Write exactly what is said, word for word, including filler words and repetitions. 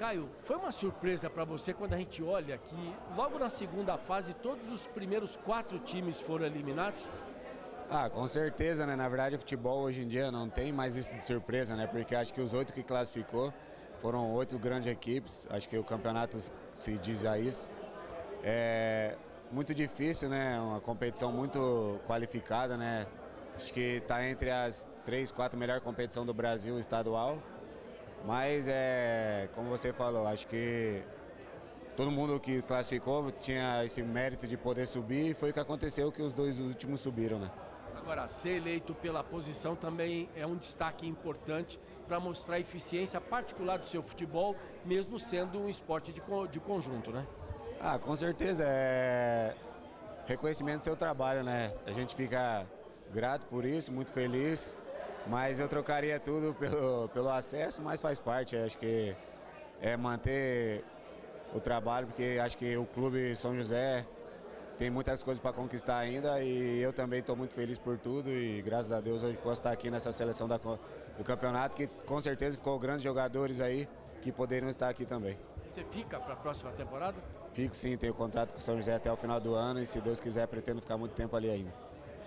Caio, foi uma surpresa para você quando a gente olha que logo na segunda fase todos os primeiros quatro times foram eliminados? Ah, com certeza, né? Na verdade, o futebol hoje em dia não tem mais isso de surpresa, né? Porque acho que os oito que classificou foram oito grandes equipes. Acho que o campeonato se diz a isso. É muito difícil, né? Uma competição muito qualificada, né? Acho que está entre as três, quatro melhores competições do Brasil estadual. Mas, é, como você falou, acho que todo mundo que classificou tinha esse mérito de poder subir e foi o que aconteceu que os dois últimos subiram, né? Agora, ser eleito pela posição também é um destaque importante para mostrar a eficiência particular do seu futebol, mesmo sendo um esporte de, de conjunto, né? Ah, com certeza, é reconhecimento do seu trabalho, né? A gente fica grato por isso, muito feliz, mas eu trocaria tudo pelo, pelo acesso, mas faz parte, acho que é manter o trabalho, porque acho que o Clube São José tem muitas coisas para conquistar ainda e eu também estou muito feliz por tudo e graças a Deus hoje posso estar aqui nessa seleção da, do campeonato, que com certeza ficou grandes jogadores aí que poderiam estar aqui também. Você fica para a próxima temporada? Fico sim, tenho contrato com o São José até o final do ano e se Deus quiser pretendo ficar muito tempo ali ainda.